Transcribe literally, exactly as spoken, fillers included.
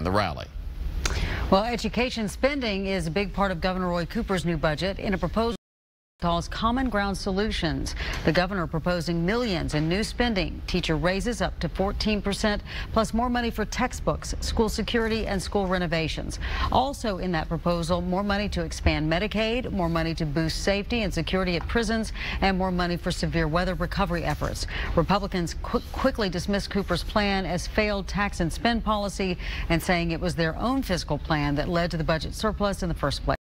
during the rally. Well, education spending is a big part of Governor Roy Cooper's new budget. In a proposal calls Common Ground Solutions, the governor proposing millions in new spending, teacher raises up to fourteen percent, plus more money for textbooks, school security, and school renovations. Also in that proposal, more money to expand Medicaid, more money to boost safety and security at prisons, and more money for severe weather recovery efforts. Republicans qu quickly dismissed Cooper's plan as failed tax and spend policy and saying it was their own fiscal plan that led to the budget surplus in the first place.